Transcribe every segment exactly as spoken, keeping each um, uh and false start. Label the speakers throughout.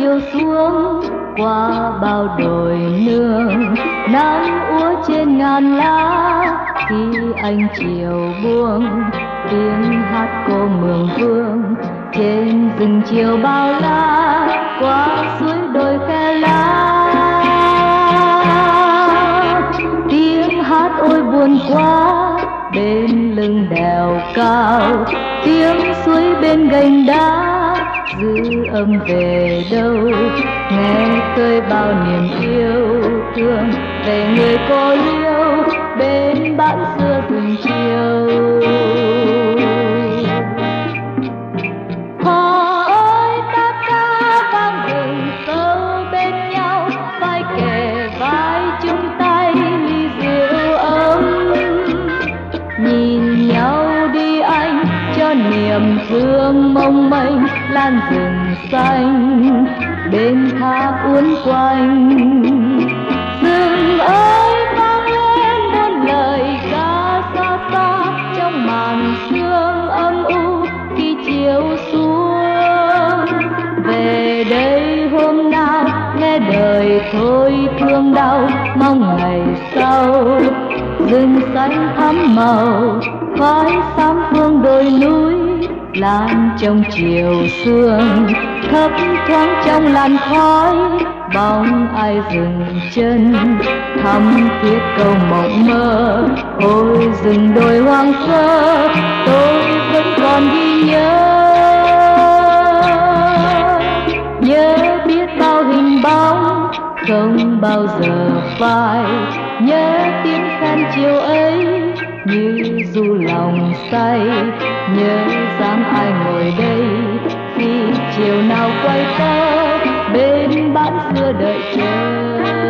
Speaker 1: chiều xuống qua bao đồi nương, nắng úa trên ngàn lá khi anh chiều buông, tiếng hát cô mường vương trên rừng chiều bao la, qua suối đồi khe lá. Tiếng hát ôi buồn quá bên lưng đèo cao, tiếng suối bên gành đá dư âm về đâu, nghe khơi bao niềm yêu thương về người cô liêu bên bãi xưa rừng chiều. Hò ơi ta ca vang rừng sâu bên nhau, vai kề vai chung tay ly rượu ấm, nhìn nhau đi anh cho niềm thương mong manh lan rừng xanh bên thác uốn quanh. Rừng ơi vang lên muôn lời ca xa xa trong màn sương âm u khi chiều xuống. Về đây hôm nào nghe đời thôi thương đau, mong ngày sau rừng xanh thắm màu, khói xám phương đồi núi lan trong chiều sương, thấp thoáng trong làn khói bóng ai dừng chân thắm thiết câu mộng mơ. Ôi rừng đồi hoang sơ tôi vẫn còn ghi nhớ, nhớ biết bao hình bóng không bao giờ phai, nhớ tiếng khen chiều ấy như du lòng say, nhớ dáng ai ngồi đây khi chiều nào quay tơ bên bãi xưa đợi chờ.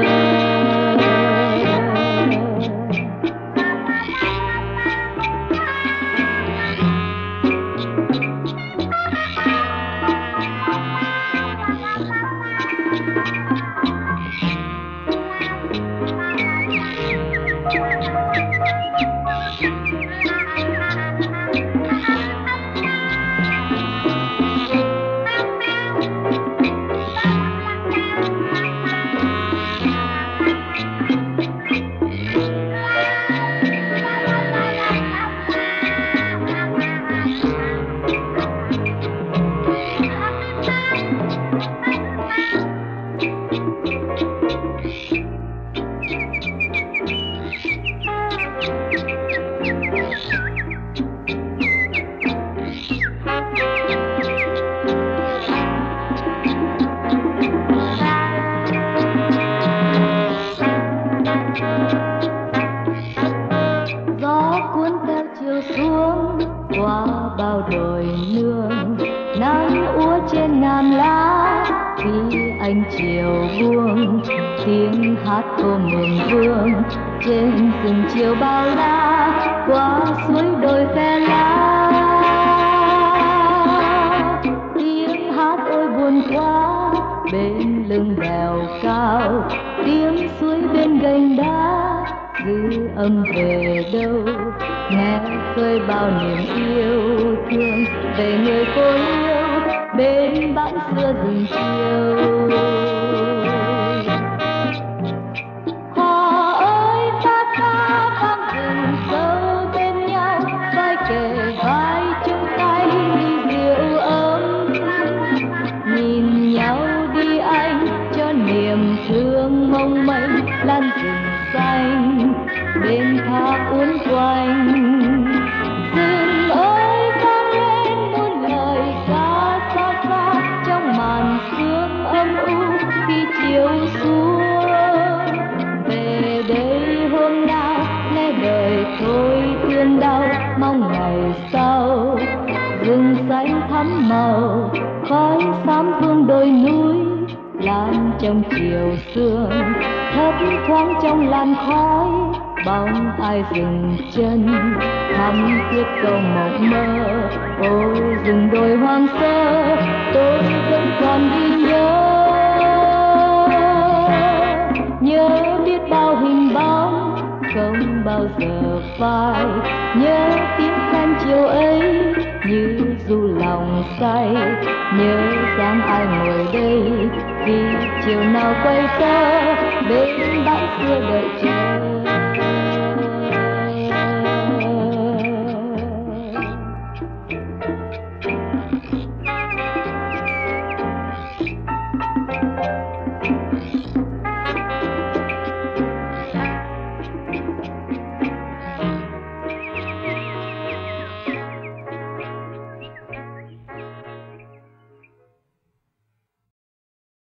Speaker 1: Qua bao đồi nương, nắng úa trên ngàn lá khi anh chiều buông, tiếng hát cô mường vương trên rừng chiều bao la, qua suối đồi khe lá. Tiếng hát ôi buồn quá bên lưng đèo cao, tiếng suối bên gành đá dư âm về đâu, nghe khơi bao niềm yêu thương về người cô liêu bên bãi xưa rừng chiều. Hò ơi ta ca vang rừng sâu bên nhau, vai kề vai chung tay ly rượu ấm, nhìn nhau đi anh cho niềm thương mong manh lan rừng xanh bên thác uốn quanh. Rừng ơi vang lên muôn lời ca xa xa trong màn sương âm u khi chiều xuống. Về đây hôm nào nghe đời thôi thương đau, mong ngày sau rừng xanh thắm màu, khói xám phương đồi núi lan trong chiều sương, thấp thoáng trong làn khói bóng ai dừng chân thắm thiết câu mộng mơ. Ôi rừng đồi hoang sơ tôi vẫn còn ghi nhớ, nhớ biết bao hình bóng không bao giờ phai, nhớ tiếng khen chiều ấy như du lòng lòng say, nhớ dáng ai ngồi đây, vì chiều nào quay tơ bên bãi xưa đợi chờ.